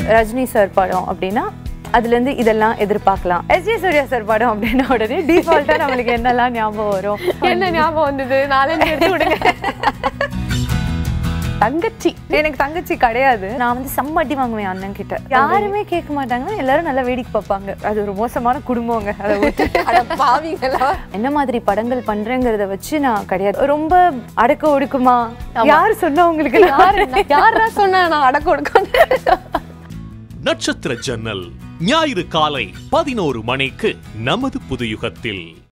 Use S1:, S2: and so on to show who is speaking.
S1: Rajini sir படம் அப்படின்னா அதுல இருந்து இதெல்லாம் எதிர்பார்க்கலாம். எஸ் ஜே சூர்யா சார் படம் அப்படின்னா உடனே டிஃபால்ட்டா நம்மளுக்கு என்னெல்லாம் ஞாபகம் வரும்?
S2: என்ன ஞாபகம் வந்தது? 4 எடுத்து விடுங்க. தங்கச்சி.
S1: எனக்கு தங்கச்சி கிடையாது. நான் வந்து சம்மட்டி வாங்குவேன் அண்ணன் கிட்ட. யாருமே கேட்க மாட்டாங்க, எல்லாரும் நல்லா வேடிக்கை பார்ப்பாங்க. அது ஒரு மோசமான குடும்பங்க. அதை
S2: பாவீங்களா?
S1: என்ன மாதிரி படங்கள் பண்றேங்கிறத வச்சு நான் கிடையாது. ரொம்ப அடக்க ஒடுக்குமா யாரு சொன்னா உங்களுக்கு?
S2: யாரா சொன்னா நான் அடக்க ஒடுக்கணும்?
S3: நட்சத்திர ஜன்னல் ஞாயிறு காலை 11 மணிக்கு நமது புதுயுகத்தில்.